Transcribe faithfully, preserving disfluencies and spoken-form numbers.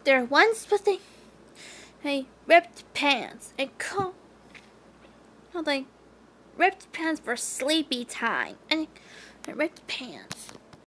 there once was a, a ripped pants. And called, called like ripped pants for sleepy time. And, and ripped pants.